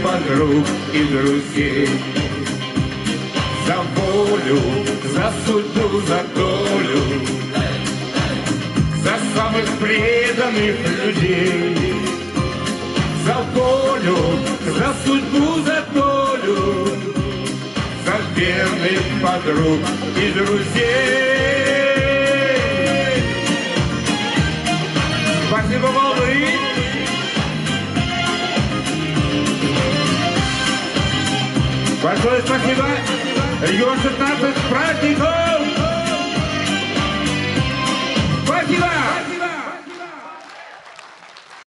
подруг и друзей. За волю, за судьбу, за долю, за самых преданных людей. За волю, за судьбу, за долю, за верных подруг и друзей. Спасибо, Волны! Большое спасибо! Регион 16 с праздником! Спасибо!